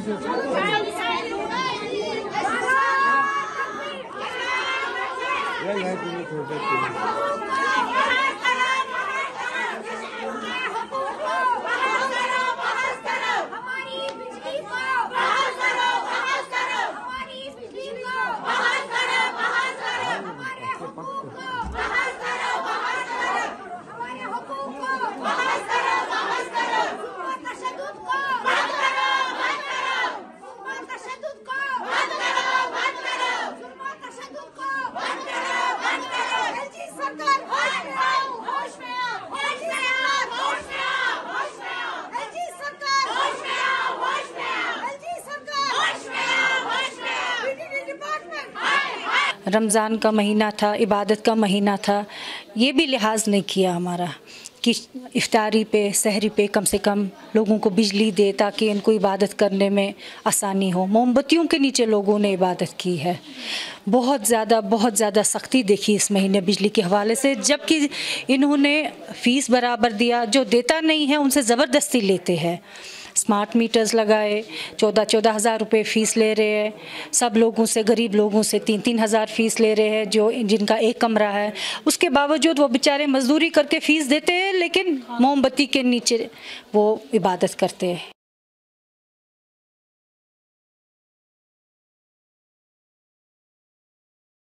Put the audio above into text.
रमज़ान का महीना था, इबादत का महीना था, ये भी लिहाज नहीं किया हमारा कि इफ्तारी पे सहरी पे कम से कम लोगों को बिजली दे ताकि इनको इबादत करने में आसानी हो। मोमबत्तियों के नीचे लोगों ने इबादत की है। बहुत ज़्यादा सख्ती देखी इस महीने बिजली के हवाले से, जबकि इन्होंने फ़ीस बराबर दिया, जो देता नहीं है उनसे ज़बरदस्ती लेते हैं। स्मार्ट मीटर्स लगाए, 14 हज़ार रुपये फ़ीस ले रहे हैं। सब लोगों से, गरीब लोगों से 3 हज़ार फ़ीस ले रहे हैं जो जिनका एक कमरा है। उसके बावजूद वो बेचारे मजदूरी करके फ़ीस देते हैं, लेकिन मोमबत्ती के नीचे वो इबादत करते हैं।